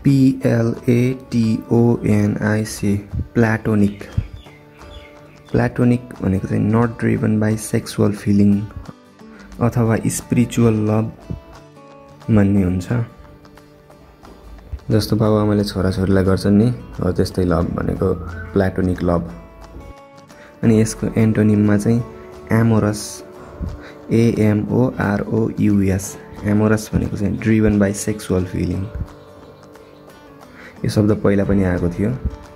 PLATONIC platonic. Platonic भनेको चाहिँ not driven by sexual feeling अथवा स्पिरिचुअल लभ भन्ने हुन्छ। जस्तो बाबुआमाले छोराछोरीलाई गर्छन् नि हो त्यस्तै लभ भनेको प्लाटोनिक लभ। अनि यसको एन्टोनिममा चाहिँ एमोरस AMOROUS एमोरस भनेको चाहिँ ड्रिभन बाई सेक्सुअल फिलिङ। यो शब्द पहिला पनि आएको थियो।